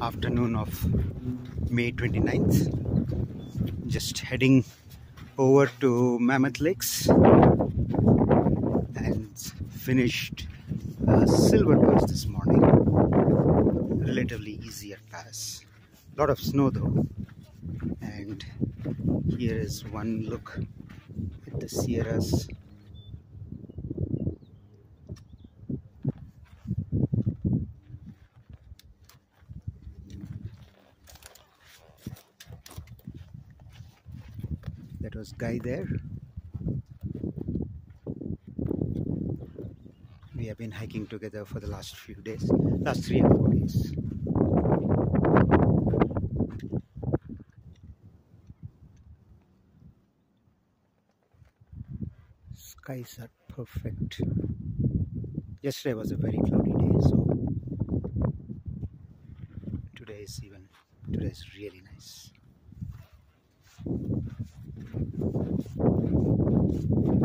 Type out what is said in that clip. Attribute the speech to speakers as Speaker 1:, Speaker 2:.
Speaker 1: afternoon of May 29th. Just heading over to Mammoth Lakes and finished a silver pass this morning. Relatively easier pass. A lot of snow though. And here is one look at the Sierras. That was Guy there. We have been hiking together for the last few days, last 3 or 4 days. Skies are perfect. Yesterday was a very cloudy day, so today is really nice.